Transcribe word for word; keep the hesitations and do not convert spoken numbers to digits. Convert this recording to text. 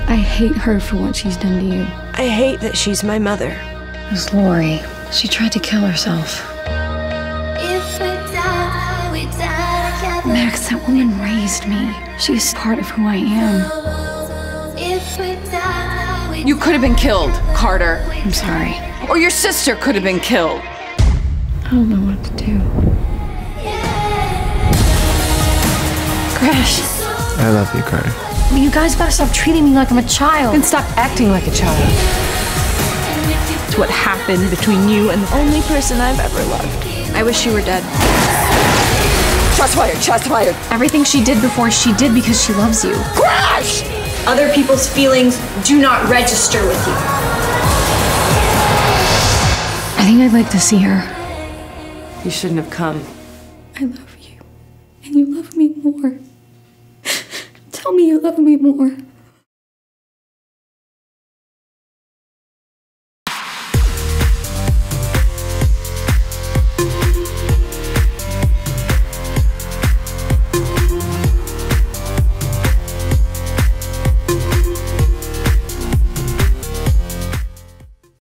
I hate her for what she's done to you. I hate that she's my mother. It was Lori. She tried to kill herself. If we die, we die together. Max, that woman raised me. She's part of who I am. If we die, we You could have been killed, Carter. I'm sorry. Or your sister could have been killed. I don't know what to do. Crash. I love you, Carter. You guys gotta stop treating me like I'm a child. And stop acting like a child. It's what happened between you and the only person I've ever loved. I wish you were dead. Shots fired, shots fired. Everything she did before, she did because she loves you. Crash! Other people's feelings do not register with you. I think I'd like to see her. You shouldn't have come. I love you. And you love me more. Tell me you love me more.